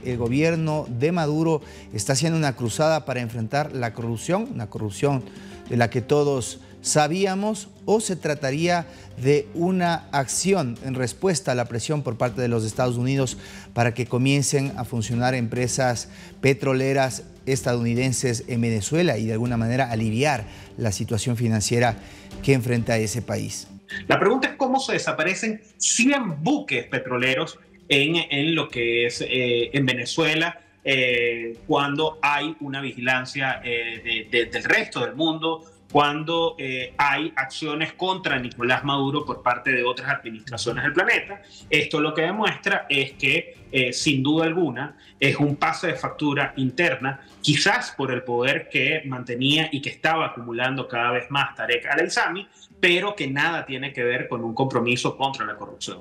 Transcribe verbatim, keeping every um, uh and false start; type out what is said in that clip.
el gobierno de Maduro está haciendo una cruzada para enfrentar la corrupción, una corrupción de la que todos sabíamos, o se trataría de una acción en respuesta a la presión por parte de los Estados Unidos para que comiencen a funcionar empresas petroleras estadounidenses en Venezuela y de alguna manera aliviar la situación financiera que enfrenta ese país. La pregunta es cómo se desaparecen cien buques petroleros en, en lo que es eh, en Venezuela eh, cuando hay una vigilancia eh, de, de, del resto del mundo, cuando eh, hay acciones contra Nicolás Maduro por parte de otras administraciones del planeta. Esto lo que demuestra es que, eh, sin duda alguna, es un pase de factura interna, quizás por el poder que mantenía y que estaba acumulando cada vez más Tarek al-Aissami, pero que nada tiene que ver con un compromiso contra la corrupción.